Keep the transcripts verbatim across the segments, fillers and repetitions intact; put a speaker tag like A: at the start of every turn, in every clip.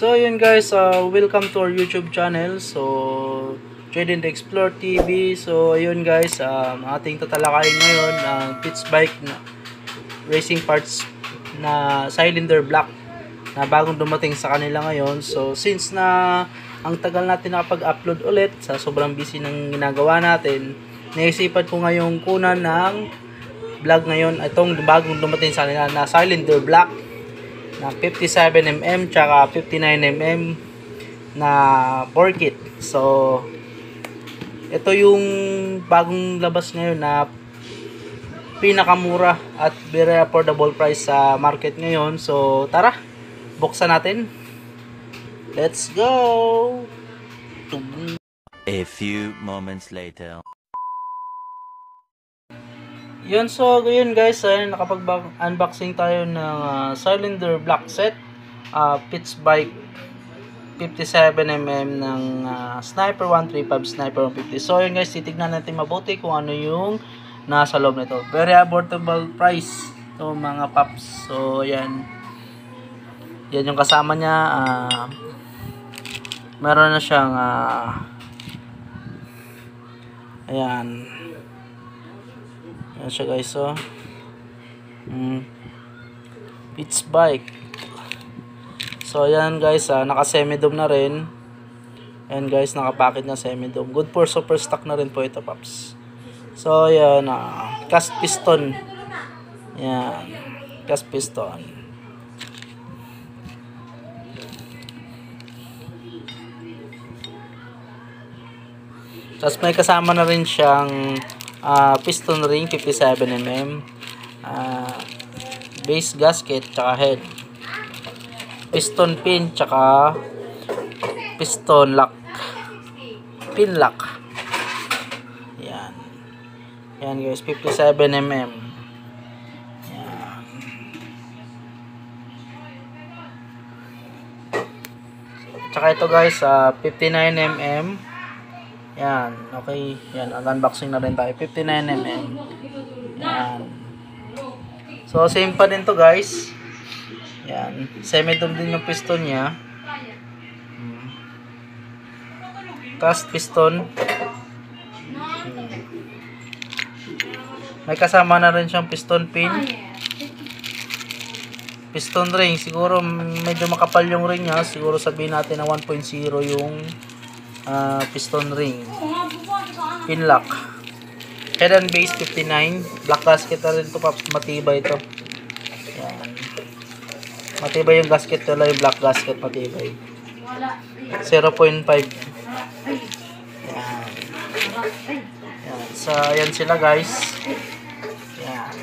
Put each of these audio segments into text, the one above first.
A: So yun guys, uh, welcome to our YouTube channel. So Trade and Explore T V. So ayun guys, um, ating tatalakayin ngayon ang uh, Pitts Bike na racing parts na cylinder block na bagong dumating sa kanila ngayon. So since na ang tagal natin nakapag-upload ulit sa sobrang busy ng ginagawa natin, naisipan ko ngayong kunan ng vlog ngayon itong bagong dumating sa kanila na cylinder block na fifty-seven millimeter tsaka fifty-nine millimeter na bore kit. So ito yung bagong labas ngayon na pinakamura at very affordable price sa market ngayon. So tara, buksan natin. Let's go.
B: A few moments later.
A: Yun, so ngayon guys, ay nakapag-unboxing tayo ng uh, cylinder block set, uh, Pitts Bike fifty-seven millimeter ng uh, Sniper one thirty-five, Sniper one fifty. So yun guys, titignan natin mabuti kung ano yung nasa loob nito. Very affordable price ito mga paps. So yan, yan yung kasama niya. Uh, meron na siyang uh, ayan. Ayan siya guys, so mm. Pitts Bike. So ayan guys, uh, naka semi-dome na rin. Ayan guys, naka-packet na semi-dome. Good for super stock na rin po ito paps. So ayan, uh, cast piston. Ayan, cast piston. Tapos may kasama na rin siyang Uh, piston ring fifty-seven millimeter, uh, base gasket tsaka head, piston pin tsaka piston lock, pin lock. Yan, yan guys, fifty-seven millimeter. Yan. Tsaka ito guys, uh, fifty-nine millimeter. Yan, okay. Yan, unboxing na rin tayo. fifty-nine millimeter. Yan. So, same pa din to guys. Yan. Semi-dome din yung piston niya. Hmm. Cast piston. Hmm. May kasama na rin siyang piston pin. Piston ring. Siguro medyo makapal yung ring niya. Siguro sabihin natin na one point zero yung Uh, piston ring, pin lock, head and base fifty-nine, black gasket na rin ito paps, matibay ito. Yan, matibay yung gasket nila, yung black gasket matibay, zero point five. Yan, yan. So ayan sila guys. Yan.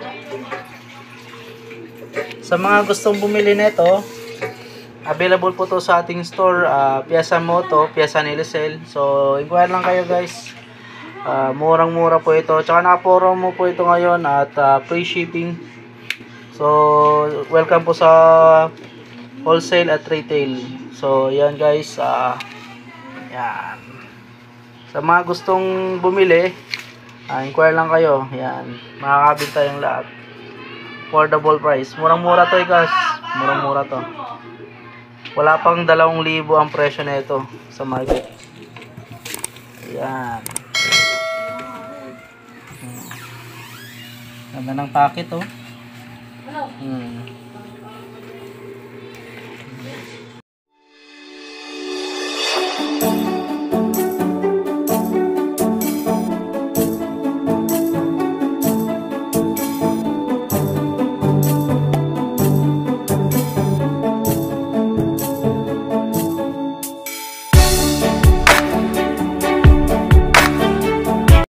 A: Sa mga gustong bumili nito, available po to sa ating store, uh, Piazza Moto, Piazza Nilisel. So, inquire lang kayo guys. Uh, murang-mura po ito. Tsaka naka-promo po ito ngayon at uh, free shipping. So, welcome po sa wholesale at retail. So, yan guys. Uh, yan. Sa mga gustong bumili, uh, inquire lang kayo. Yan. Makakabili tayong lahat. Affordable price. Murang-mura to guys. Murang-mura to. Wala pang dalawang libo ang presyo na ito sa market. Ayan. Hmm. Ganda ng packet oh. Hmm.